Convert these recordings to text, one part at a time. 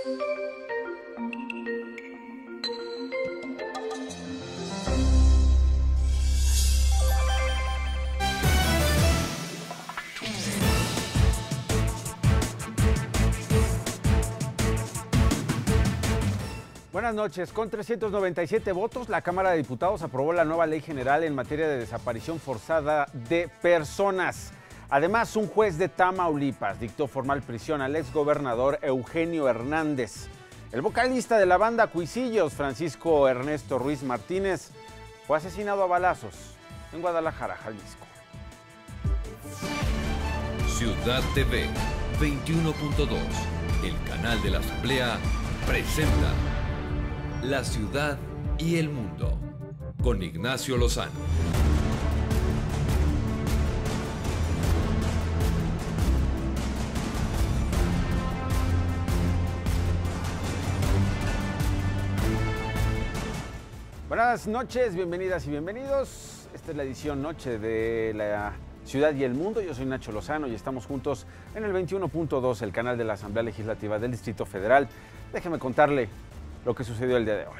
Buenas noches. Con 397 votos, la Cámara de Diputados aprobó la nueva ley general en materia de desaparición forzada de personas. Además, un juez de Tamaulipas dictó formal prisión al exgobernador Eugenio Hernández. El vocalista de la banda Cuisillos, Francisco Ernesto Ruiz Martínez, fue asesinado a balazos en Guadalajara, Jalisco. Ciudad TV 21.2, el canal de la Asamblea, presenta La Ciudad y el Mundo, con Ignacio Lozano. Buenas noches, bienvenidas y bienvenidos. Esta es la edición noche de La Ciudad y el Mundo. Yo soy Nacho Lozano y estamos juntos en el 21.2, el canal de la Asamblea Legislativa del Distrito Federal. Déjeme contarle lo que sucedió el día de hoy.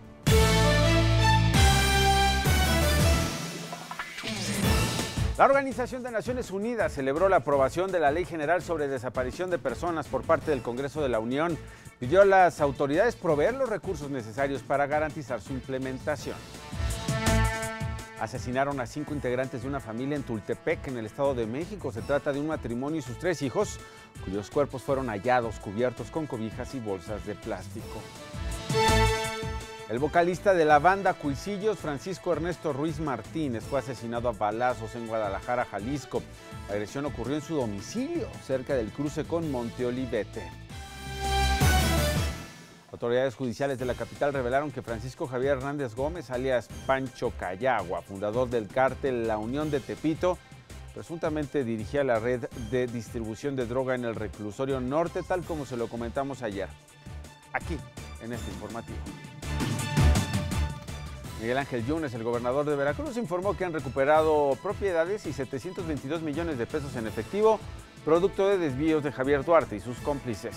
La Organización de Naciones Unidas celebró la aprobación de la Ley General sobre Desaparición de Personas por parte del Congreso de la Unión. Pidió a las autoridades proveer los recursos necesarios para garantizar su implementación. Asesinaron a 5 integrantes de una familia en Tultepec, en el Estado de México. Se trata de un matrimonio y sus 3 hijos, cuyos cuerpos fueron hallados cubiertos con cobijas y bolsas de plástico. El vocalista de la banda Cuisillos, Francisco Ernesto Ruiz Martínez, fue asesinado a balazos en Guadalajara, Jalisco. La agresión ocurrió en su domicilio, cerca del cruce con Monte Olivete. Autoridades judiciales de la capital revelaron que Francisco Javier Hernández Gómez, alias Pancho Cayagua, fundador del cártel La Unión de Tepito, presuntamente dirigía la red de distribución de droga en el reclusorio norte, tal como se lo comentamos ayer, aquí, en este informativo. Miguel Ángel Yunes, el gobernador de Veracruz, informó que han recuperado propiedades y 722 millones de pesos en efectivo, producto de desvíos de Javier Duarte y sus cómplices.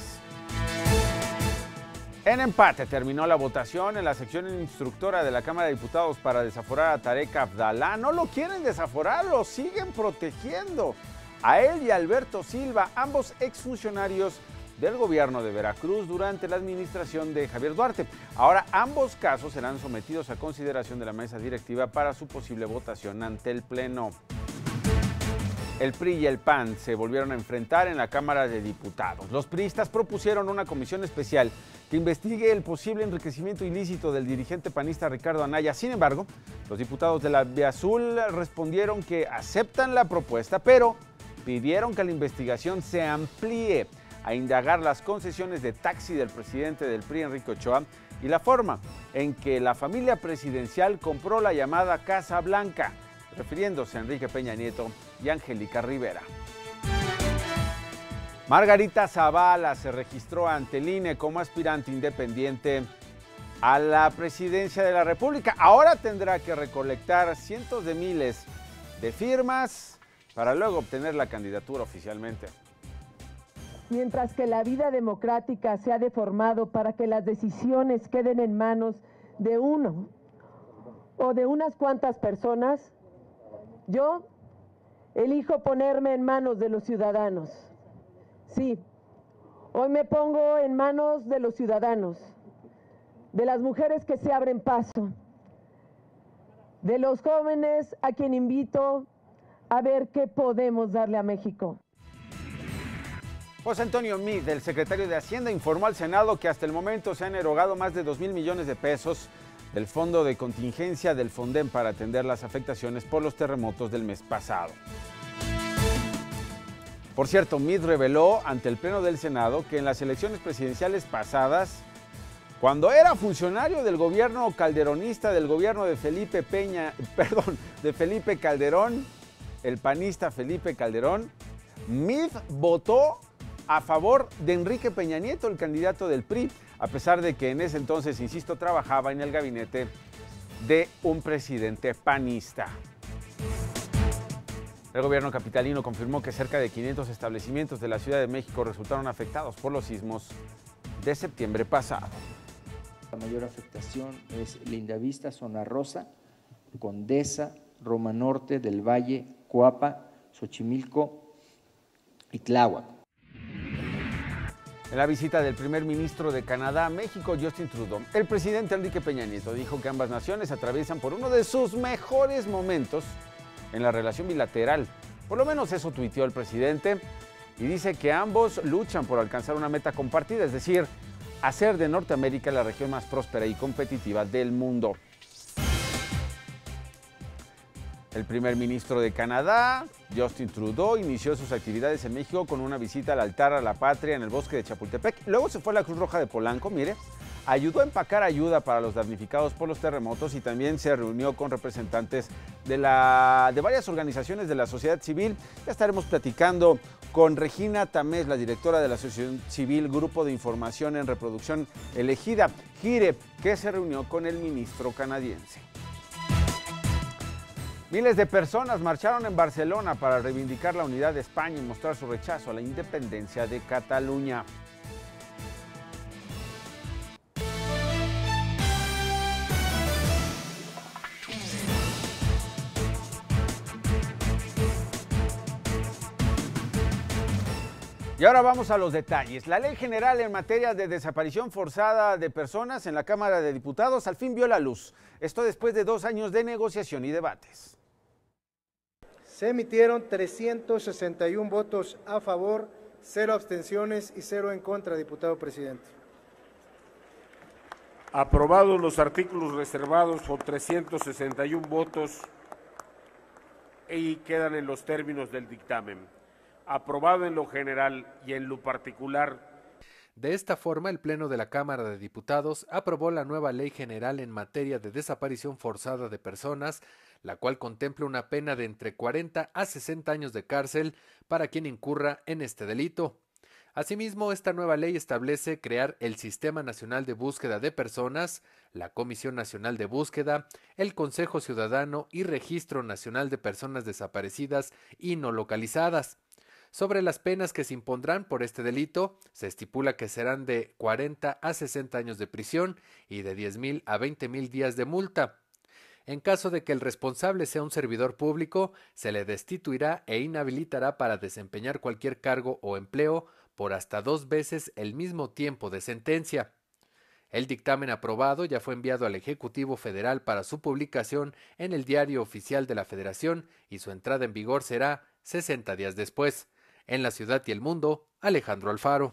En empate terminó la votación en la sección instructora de la Cámara de Diputados para desaforar a Tarek Abdalá. No lo quieren desaforar, lo siguen protegiendo. A él y a Alberto Silva, ambos exfuncionarios del gobierno de Veracruz durante la administración de Javier Duarte. Ahora ambos casos serán sometidos a consideración de la mesa directiva para su posible votación ante el Pleno. El PRI y el PAN se volvieron a enfrentar en la Cámara de Diputados. Los priistas propusieron una comisión especial que investigue el posible enriquecimiento ilícito del dirigente panista Ricardo Anaya. Sin embargo, los diputados de la Vía Azul respondieron que aceptan la propuesta, pero pidieron que la investigación se amplíe a indagar las concesiones de taxi del presidente del PRI, Enrique Ochoa, y la forma en que la familia presidencial compró la llamada Casa Blanca, refiriéndose a Enrique Peña Nieto y Angélica Rivera. Margarita Zavala se registró ante el INE como aspirante independiente a la presidencia de la República. Ahora tendrá que recolectar cientos de miles de firmas para luego obtener la candidatura oficialmente. Mientras que la vida democrática se ha deformado para que las decisiones queden en manos de uno o de unas cuantas personas, yo elijo ponerme en manos de los ciudadanos. Sí, hoy me pongo en manos de los ciudadanos, de las mujeres que se abren paso, de los jóvenes a quien invito a ver qué podemos darle a México. José Antonio Meade, el secretario de Hacienda, informó al Senado que hasta el momento se han erogado más de 2,000 millones de pesos del Fondo de Contingencia del FONDEM para atender las afectaciones por los terremotos del mes pasado. Por cierto, Meade reveló ante el Pleno del Senado que en las elecciones presidenciales pasadas, cuando era funcionario del gobierno calderonista, del gobierno de Felipe Calderón, el panista Felipe Calderón, Meade votó a favor de Enrique Peña Nieto, el candidato del PRI, a pesar de que en ese entonces, insisto, trabajaba en el gabinete de un presidente panista. El gobierno capitalino confirmó que cerca de 500 establecimientos de la Ciudad de México resultaron afectados por los sismos de septiembre pasado. La mayor afectación es Lindavista, Zona Rosa, Condesa, Roma Norte, Del Valle, Coapa, Xochimilco y Tláhuac. En la visita del primer ministro de Canadá a México, Justin Trudeau, el presidente Enrique Peña Nieto dijo que ambas naciones atraviesan por uno de sus mejores momentos en la relación bilateral. Por lo menos eso tuiteó el presidente y dice que ambos luchan por alcanzar una meta compartida, es decir, hacer de Norteamérica la región más próspera y competitiva del mundo. El primer ministro de Canadá, Justin Trudeau, inició sus actividades en México con una visita al altar a la patria en el bosque de Chapultepec. Luego se fue a la Cruz Roja de Polanco, mire, ayudó a empacar ayuda para los damnificados por los terremotos y también se reunió con representantes de varias organizaciones de la sociedad civil. Ya estaremos platicando con Regina Tamés, la directora de la Asociación Civil Grupo de Información en Reproducción Elegida, GIRE, que se reunió con el ministro canadiense. Miles de personas marcharon en Barcelona para reivindicar la unidad de España y mostrar su rechazo a la independencia de Cataluña. Y ahora vamos a los detalles. La Ley General en materia de desaparición forzada de personas en la Cámara de Diputados al fin vio la luz. Esto después de 2 años de negociación y debates. Se emitieron 361 votos a favor, 0 abstenciones y 0 en contra, diputado presidente. Aprobados los artículos reservados con 361 votos y quedan en los términos del dictamen. Aprobado en lo general y en lo particular. De esta forma, el Pleno de la Cámara de Diputados aprobó la nueva Ley General en materia de desaparición forzada de personas, la cual contempla una pena de entre 40 a 60 años de cárcel para quien incurra en este delito. Asimismo, esta nueva ley establece crear el Sistema Nacional de Búsqueda de Personas, la Comisión Nacional de Búsqueda, el Consejo Ciudadano y Registro Nacional de Personas Desaparecidas y No Localizadas. Sobre las penas que se impondrán por este delito, se estipula que serán de 40 a 60 años de prisión y de 10,000 a 20,000 días de multa. En caso de que el responsable sea un servidor público, se le destituirá e inhabilitará para desempeñar cualquier cargo o empleo por hasta 2 veces el mismo tiempo de sentencia. El dictamen aprobado ya fue enviado al Ejecutivo Federal para su publicación en el Diario Oficial de la Federación y su entrada en vigor será 60 días después. En la ciudad y el mundo, Alejandro Alfaro.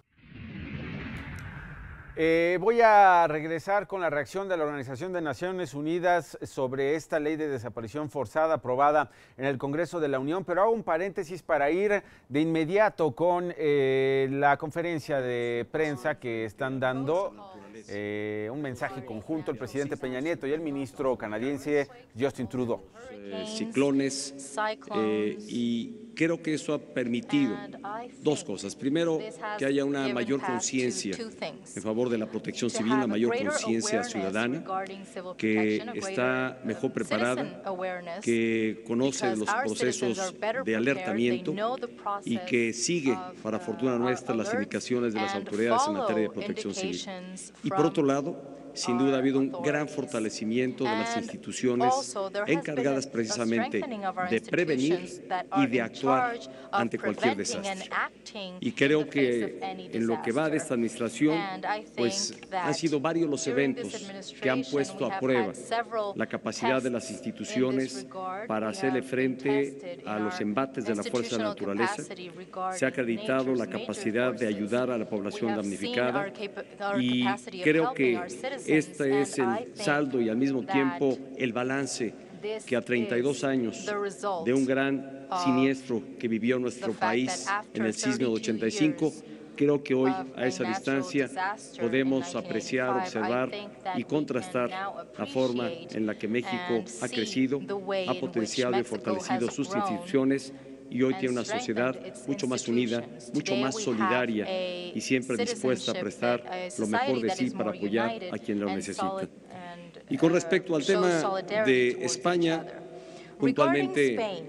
Voy a regresar con la reacción de la Organización de Naciones Unidas sobre esta ley de desaparición forzada aprobada en el Congreso de la Unión, pero hago un paréntesis para ir de inmediato con la conferencia de prensa que están dando, un mensaje conjunto el presidente Peña Nieto y el ministro canadiense Justin Trudeau. Ciclones y creo que eso ha permitido 2 cosas. Primero, que haya una mayor conciencia en favor de la protección civil, una mayor conciencia ciudadana, que está mejor preparada, que conoce los procesos de alertamiento y que sigue, para fortuna nuestra, las indicaciones de las autoridades en materia de protección civil. Y por otro lado, sin duda ha habido un gran fortalecimiento de las instituciones encargadas precisamente de prevenir y de actuar ante cualquier desastre. Y creo que en lo que va de esta administración, pues han sido varios los eventos que han puesto a prueba la capacidad de las instituciones para hacerle frente a los embates de la fuerza de la naturaleza. Se ha acreditado la capacidad de ayudar a la población damnificada y creo que este es el saldo y al mismo tiempo el balance que a 32 años de un gran siniestro que vivió nuestro país en el sismo de 85, creo que hoy a esa distancia podemos apreciar, observar y contrastar la forma en la que México ha crecido, ha potenciado y fortalecido sus instituciones y hoy tiene una sociedad mucho más unida, mucho más solidaria y siempre dispuesta a prestar lo mejor de sí para apoyar a quien lo necesita. Y con respecto al tema de España, puntualmente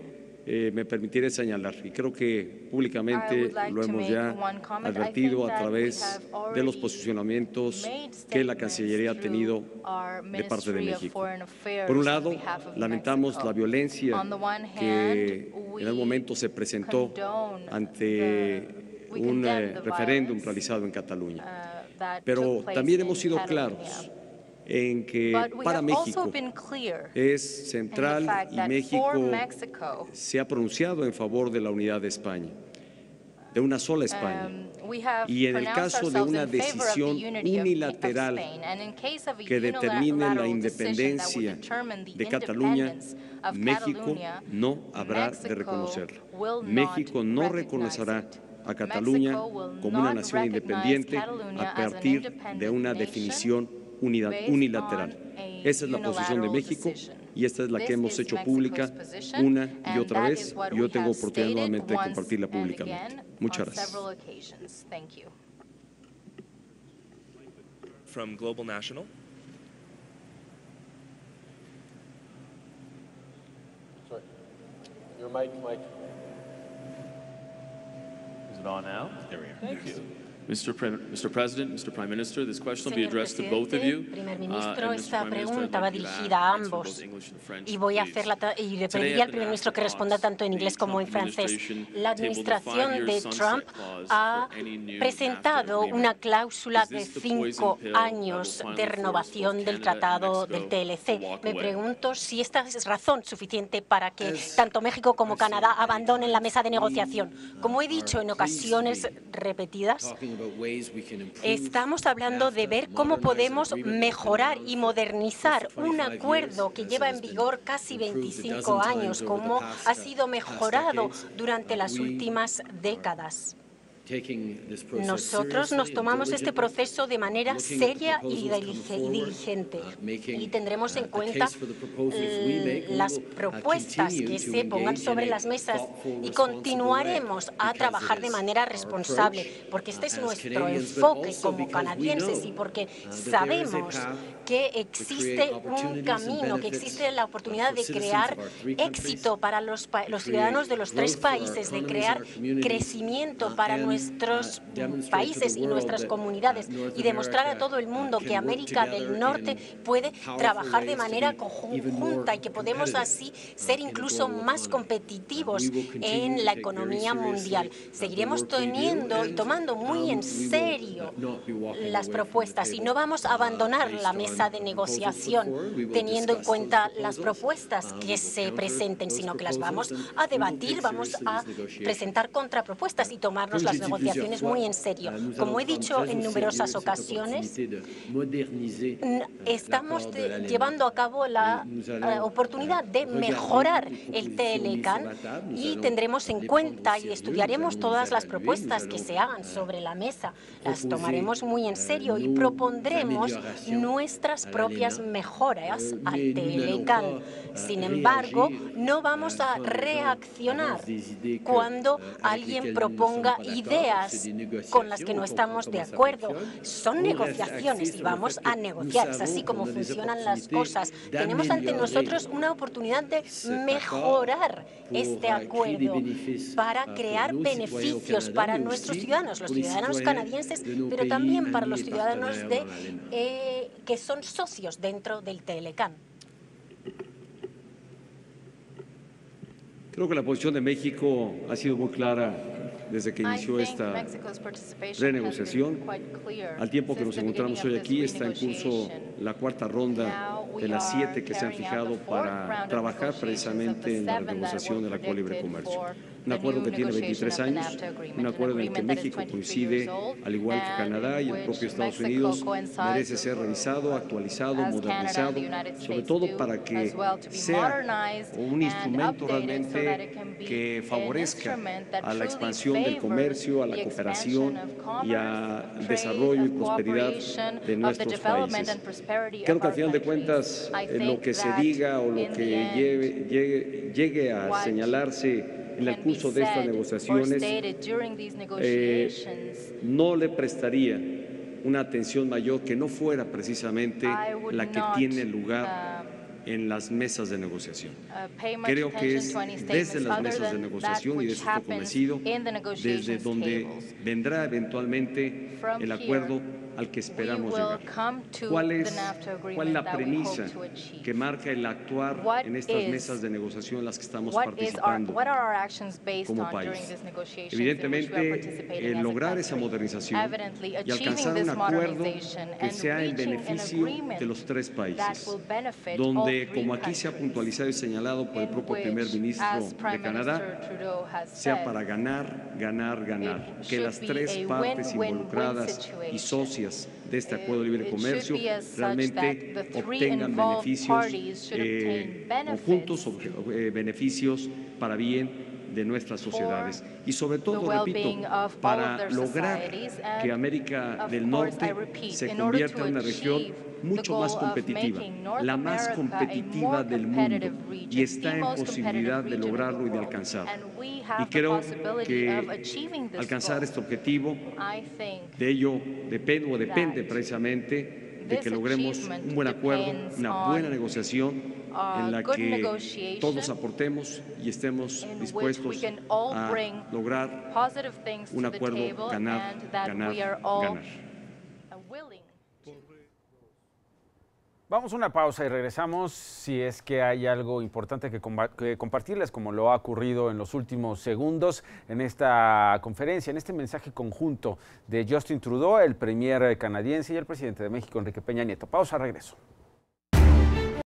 me permitiré señalar, y creo que públicamente lo hemos ya advertido a través de los posicionamientos que la Cancillería ha tenido de parte de México. Por un lado, lamentamos la violencia que en algún momento se presentó ante un referéndum realizado en Cataluña, pero también hemos sido claros en que para México es central y México se ha pronunciado en favor de la unidad de España, de una sola España. Y en el caso de una decisión unilateral que determine la independencia de Cataluña, México no habrá de reconocerla. México no reconocerá a Cataluña como una nación independiente a partir de una definición unilateral. Esa es la posición de México y esta es la que hemos hecho pública una y otra vez. Yo tengo oportunidad nuevamente de compartirla públicamente. Muchas gracias. From Global National. Sorry. Your mic. Is it on now? There we are. Thank you. Mr. President, Mr. Prime Minister, this question will be addressed to both of you. Primer Ministro, esta pregunta va dirigida a ambos y voy a hacerla y le pediría al Primer Ministro que responda tanto en inglés como en francés. La administración de Trump ha presentado una cláusula de 5 años de renovación del Tratado del TLC. Me pregunto si esta es razón suficiente para que tanto México como Canadá abandonen la mesa de negociación. Como he dicho en ocasiones repetidas, estamos hablando de ver cómo podemos mejorar y modernizar un acuerdo que lleva en vigor casi 25 años, cómo ha sido mejorado durante las últimas décadas. Nosotros nos tomamos este proceso de manera seria y diligente y tendremos en cuenta las propuestas que se pongan sobre las mesas y continuaremos a trabajar de manera responsable, porque este es nuestro enfoque como canadienses y porque sabemos que existe un camino, que existe la oportunidad de crear éxito para los ciudadanos de los 3 países, de crear crecimiento para nuestros países y nuestras comunidades y demostrar a todo el mundo que América del Norte puede trabajar de manera conjunta y que podemos así ser incluso más competitivos en la economía mundial. Seguiremos teniendo y tomando muy en serio las propuestas y no vamos a abandonar la mesa de negociación teniendo en cuenta las propuestas que se presenten, sino que las vamos a debatir, vamos a presentar contrapropuestas y tomarnos las negociaciones muy en serio. Como he dicho en numerosas ocasiones, estamos llevando a cabo la oportunidad de mejorar el TLCAN y tendremos en cuenta y estudiaremos todas las propuestas que se hagan sobre la mesa. Las tomaremos muy en serio y propondremos nuestras propias mejoras al TLCAN. Sin embargo, no vamos a reaccionar cuando alguien proponga ideas con las que no estamos de acuerdo. Son negociaciones y vamos a negociar. Es así como funcionan las cosas. Tenemos ante nosotros una oportunidad de mejorar este acuerdo para crear beneficios para nuestros ciudadanos, los ciudadanos canadienses, pero también para los ciudadanos que son socios dentro del TLCAN. Creo que la posición de México ha sido muy clara desde que inició esta renegociación. Al tiempo que nos encontramos hoy aquí, está en curso la 4ª ronda de las 7 que se han fijado para trabajar precisamente en la renegociación del Acuerdo de Libre Comercio. Un acuerdo que tiene 23 años, un acuerdo en el que México coincide, al igual que Canadá y el propio Estados Unidos, merece ser revisado, actualizado, modernizado, sobre todo para que sea un instrumento realmente que favorezca a la expansión del comercio, a la cooperación y al desarrollo y prosperidad de nuestros países. Creo que al final de cuentas lo que se diga o lo que llegue a señalarse en el curso de estas negociaciones no le prestaría una atención mayor que no fuera precisamente la que tiene lugar en las mesas de negociación. Creo que es desde las mesas de negociación, y de eso estoy convencido, desde donde vendrá eventualmente el acuerdo al que esperamos llegar. ¿Cuál es la premisa que marca el actuar en estas mesas de negociación en las que estamos participando como país? Evidentemente, el lograr esa modernización y alcanzar un acuerdo que sea en beneficio de los tres países, donde, como aquí se ha puntualizado y señalado por el propio primer ministro de Canadá, sea para ganar, ganar, ganar, que las tres partes involucradas y socias de este acuerdo de libre comercio realmente obtengan beneficios conjuntos, beneficios para bien de nuestras sociedades. Y sobre todo, repito, para lograr que América del Norte se convierta en una región mucho más competitiva, la más competitiva del mundo, y está en posibilidad de lograrlo y de alcanzarlo. Y creo que alcanzar este objetivo, de ello depende precisamente de que logremos un buen acuerdo, una buena negociación en la que todos aportemos y estemos dispuestos a lograr un acuerdo ganar, ganar, ganar. Vamos a una pausa y regresamos si es que hay algo importante que compartirles, como lo ha ocurrido en los últimos segundos en esta conferencia, en este mensaje conjunto de Justin Trudeau, el premier canadiense, y el presidente de México, Enrique Peña Nieto. Pausa, regreso.